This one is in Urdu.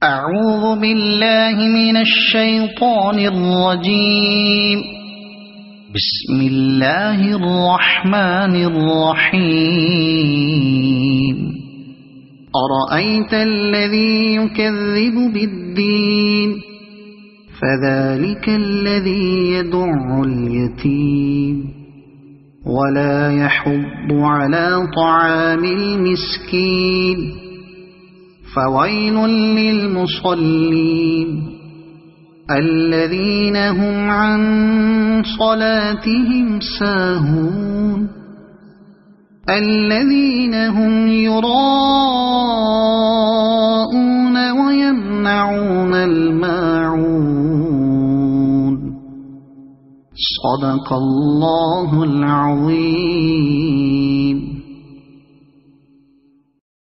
أعوذ بالله من الشيطان الرجيم. بسم الله الرحمن الرحيم. أرأيت الذي يكذب بالدين فذلك الذي يدع اليتيم ولا يحض على طعام المسكين فويل للمصلين الذين هم عن صلاتهم ساهون الذين هم يراءون ويمنعون الماعون. صدق الله العظيم.